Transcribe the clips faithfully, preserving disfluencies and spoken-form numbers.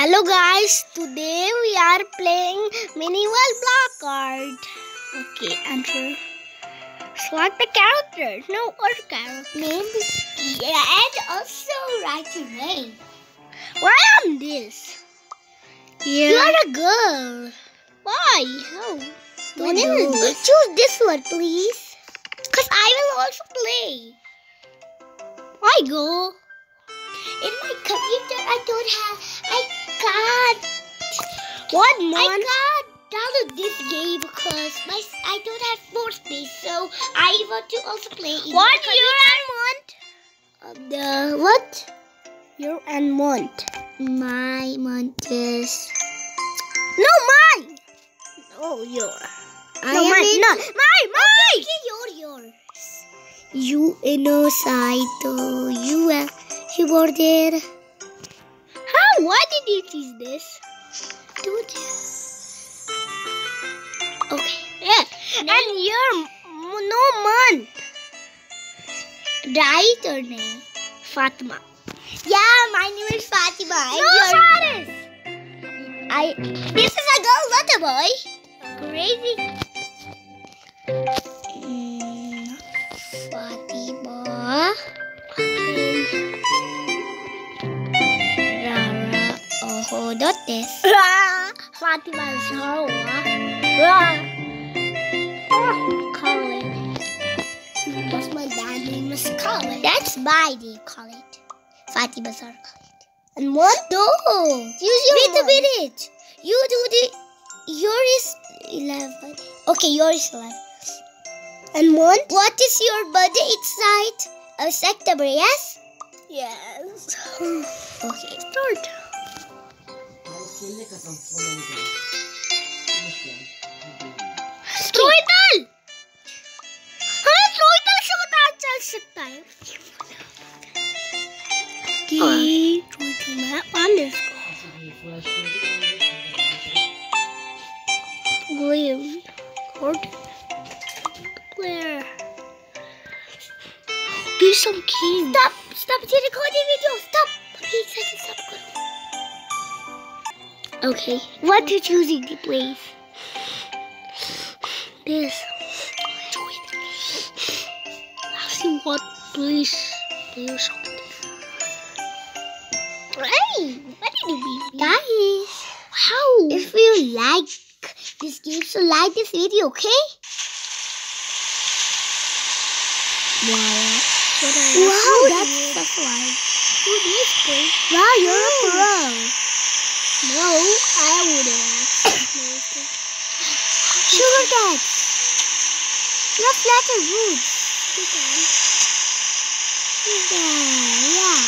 Hello guys, today we are playing Mini World Block Card. Okay, enter. Select the character. No other character. Name yeah, and also write your name. Why am this? Yeah. You are a girl. Why? How? My name is this. Choose this one, please. Cause I will also play. Why go? In my computer, I don't have. I can't. What month? I can't download this game because my I don't have more space. So I want to also play. In What my year and month? Uh, the what? Year and month. My month is. No, mine. Oh, your. I no, am mine. in- No, mine, mine. Okay, your yours. You innocent. You uh, you were there. How? Why did you choose this? Dude. Okay. Yeah. And your no month. Right or name? Fatima. Yeah, my name is Fatima. And No, your- Faris. I. This is a girl, not a boy. Crazy. Mm, Fatima. Okay. Rara. Oh, not this. Fatima is her. Oh, Colin. What's my dad name is Khaled. That's my name, Khaled. Fatima Zara Khaled. And what? No. Use your Wait a one. minute. You do the. Yours is eleven. Okay, yours is eleven. And month? What is your birthday inside? Uh, September, yes? Yes. Okay. Start. Troital! हाँ troital से पता चल सकता है कि troital में underscore William Gordon Blair do some king. Stop! Stop the recording video! Stop! Please, stop recording. Okay, what you choosing to play? This. Let's see what please play something. Hey! What did you mean? Guys, how? If you like this game, so like this video, okay? Wow. Wow, that's the fly. Who this play? Wow, you're a pro. No, I wouldn't. Sugar cats. You're flatter roots. Yeah, yeah.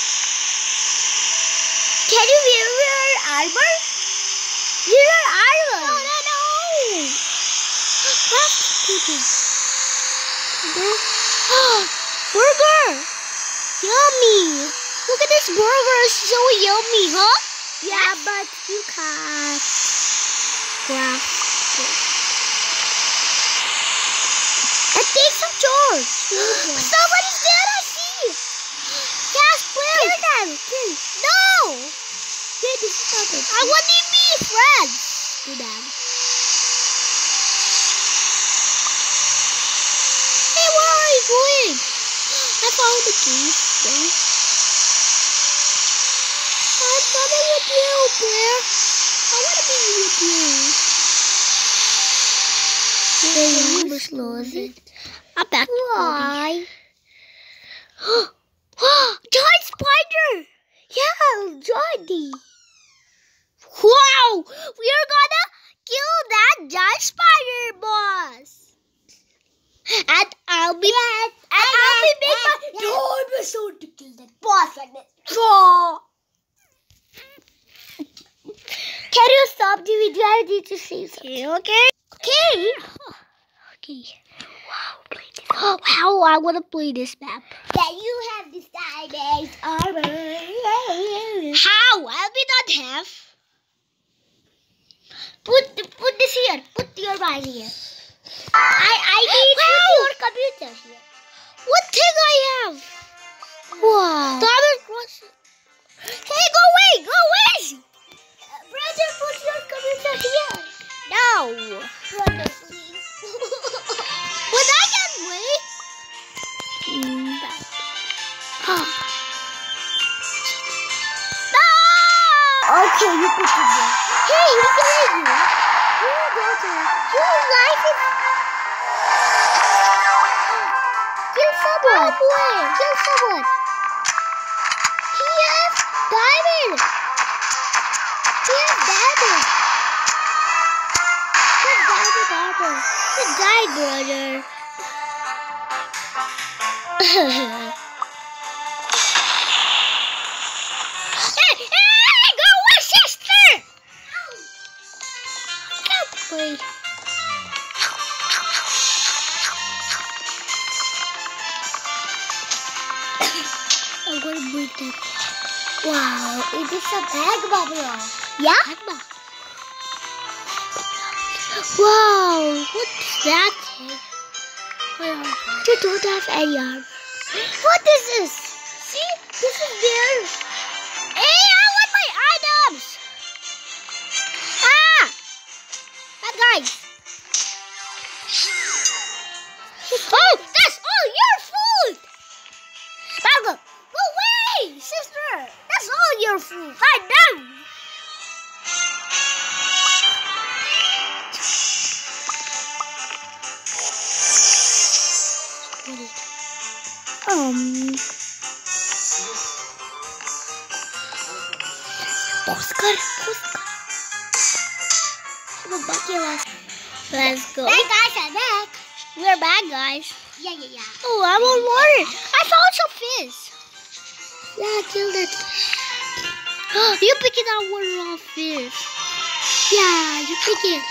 Can you wear your armor? Your armor. No, no, no. What? Burger! Yummy. Look at this burger, it's so yummy, huh? Yeah, but you can't grab it. It takes some chores. Somebody's there, I see. Yes, please. Kill them. Kill. No. They discovered. I want to be friends to them. Hey, where are you going? I found the keys. Then. I'm coming with you, Blair. I want to be with you. They almost lost it. I'm back. Why? Giant spider! Yeah, Jordy. Wow! We are gonna kill that giant spider, boss. And I'll be Yes, and I'll be big. yes, my- yes. Don't be so to kill that boss like this. Oh. Can you stop the video? I need to say something. Okay, okay. Okay. Okay. Wow, play this. Oh, how I wanna play this map. That you have this diamond armor. How? I'll be not have. Put put this here. Put your mind here. I I need to put your computer here. What thing I have? Wow. Diamond cross. Hey, go away! Go away! Okay, you put it there. Hey, he can hit you. Your daughter. Your life is... Kill someone. Oh boy. Kill someone. He has diamond. He has diamond. He has diamond armor. You died, brother. Hey, hey, go away, sister! Can't play. I'm gonna break that. Wow, it is a bag bubble. Yeah? Wow, what's that thing? You don't have any armor. What is this? See? This is there. Hey, I want my items! Ah! That guy! Oh, that's all your food! Margo, go away, sister! That's all your food. I know! Um... Oscar, Oscar. We're back here. Let's go. Hey guys, I'm back. We're back, guys. Yeah, yeah, yeah. Oh, I want water. I found some fish. Yeah, kill that fish. You picking out one raw fish. Yeah, you pick it.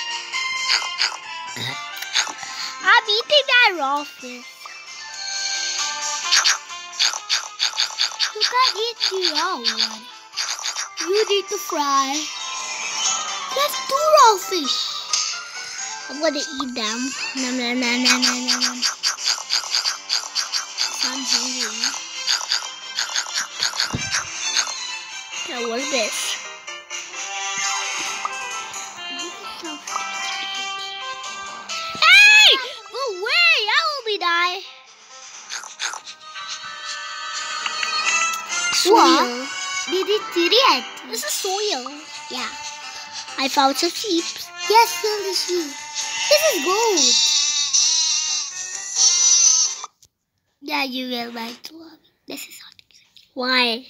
I'm eating that raw fish. You can't eat the raw one. You need to fry. That's two raw fish. I'm gonna eat them. Nom nom nom nom nom nom nom. I'm hungry. Now what's this? Hey! Go away! I will be die. What? Did it did it? This is soil. Yeah. I found some sheep. Yes, kill the sheep. This is gold. Yeah, you will like to love it. This is hot. Why?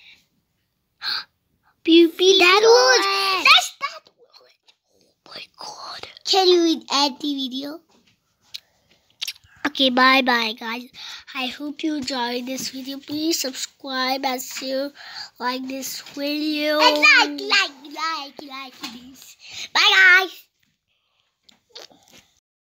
Beauty, that wood. That's that wood. Oh my god. Can you add the video? Okay, bye bye guys. I hope you enjoyed this video. Please subscribe and share, like this video. And like, like, like, like this. Bye guys.